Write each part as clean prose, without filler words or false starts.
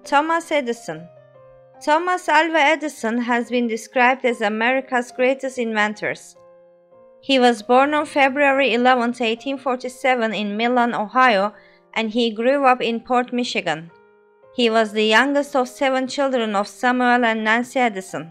Thomas Edison. Thomas Alva Edison has been described as America's greatest inventors. He was born on February 11, 1847 in Milan, Ohio, and he grew up in Port, Michigan. He was the youngest of 7 children of Samuel and Nancy Edison.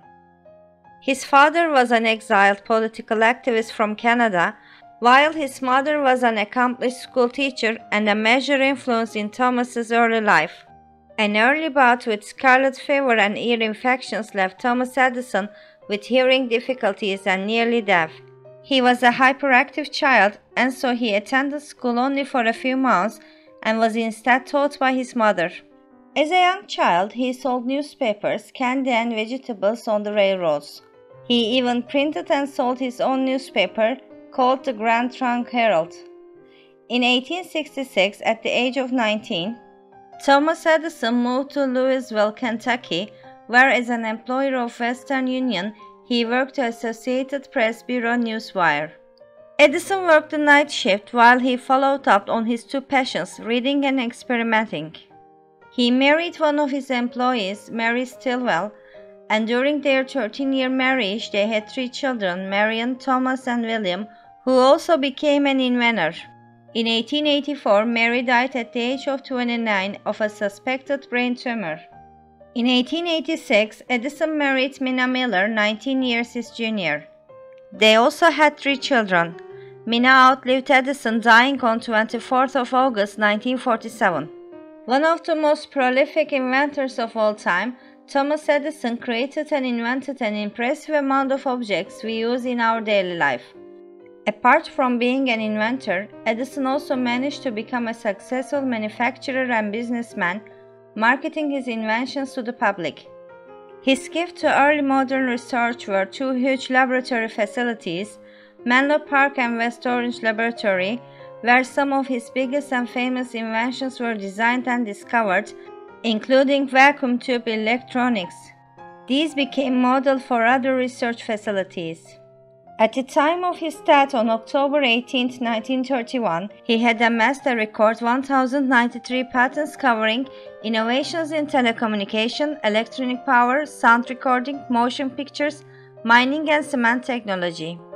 His father was an exiled political activist from Canada, while his mother was an accomplished school teacher and a major influence in Thomas's early life. An early bout with scarlet fever and ear infections left Thomas Edison with hearing difficulties and nearly deaf. He was a hyperactive child, and so he attended school only for a few months and was instead taught by his mother. As a young child, he sold newspapers, candy and vegetables on the railroads. He even printed and sold his own newspaper, called the Grand Trunk Herald. In 1866, at the age of 19, Thomas Edison moved to Louisville, Kentucky, where as an employee of Western Union, he worked at Associated Press Bureau Newswire. Edison worked the night shift while he followed up on his 2 passions, reading and experimenting. He married one of his employees, Mary Stilwell, and during their 13-year marriage they had 3 children, Marion, Thomas, and William, who also became an inventor. In 1884, Mary died at the age of 29 of a suspected brain tumor. In 1886, Edison married Minna Miller, 19 years his junior. They also had 3 children. Minna outlived Edison, dying on 24th of August 1947. One of the most prolific inventors of all time, Thomas Edison created and invented an impressive amount of objects we use in our daily life. Apart from being an inventor, Edison also managed to become a successful manufacturer and businessman, marketing his inventions to the public. His gift to early modern research were 2 huge laboratory facilities, Menlo Park and West Orange Laboratory, where some of his biggest and famous inventions were designed and discovered, including vacuum tube electronics. These became model for other research facilities. At the time of his death on October 18, 1931, he had amassed a record 1,093 patents covering innovations in telecommunication, electronic power, sound recording, motion pictures, mining and cement technology.